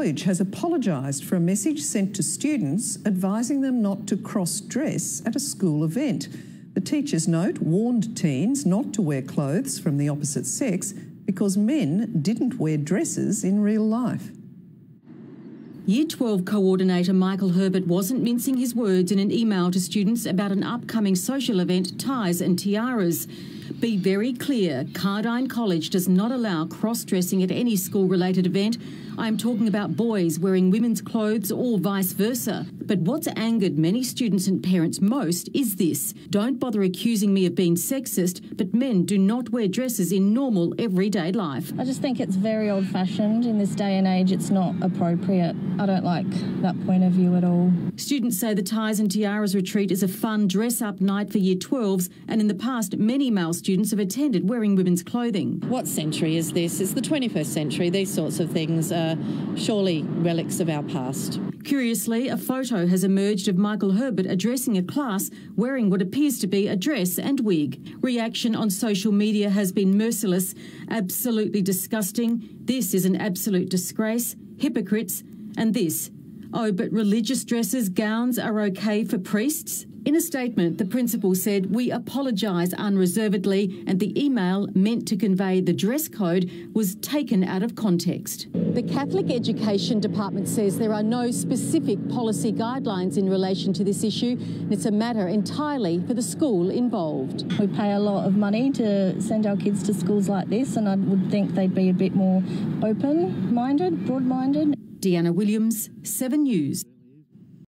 College has apologised for a message sent to students advising them not to cross-dress at a school event. The teacher's note warned teens not to wear clothes from the opposite sex because men didn't wear dresses in real life. Year 12 coordinator Michael Herbert wasn't mincing his words in an email to students about an upcoming social event, Ties and Tiaras. Be very clear, Cardine College does not allow cross-dressing at any school-related event. I'm talking about boys wearing women's clothes or vice versa. But what's angered many students and parents most is this. Don't bother accusing me of being sexist, but men do not wear dresses in normal, everyday life. I just think it's very old-fashioned. In this day and age, it's not appropriate. I don't like that point of view at all. Students say the Ties and Tiaras retreat is a fun dress-up night for Year 12s, and in the past, many male students have attended wearing women's clothing. What century is this? It's the 21st century. These sorts of things are surely relics of our past. Curiously, a photo has emerged of Michael Herbert addressing a class wearing what appears to be a dress and wig. Reaction on social media has been merciless. Absolutely disgusting. This is an absolute disgrace. Hypocrites. And this. Oh, but religious dresses, gowns are okay for priests? In a statement, the principal said, "We apologise unreservedly," and the email meant to convey the dress code was taken out of context. The Catholic Education Department says there are no specific policy guidelines in relation to this issue, and it's a matter entirely for the school involved. We pay a lot of money to send our kids to schools like this, and I would think they'd be a bit more open-minded, broad-minded. Deanna Williams, 7 News.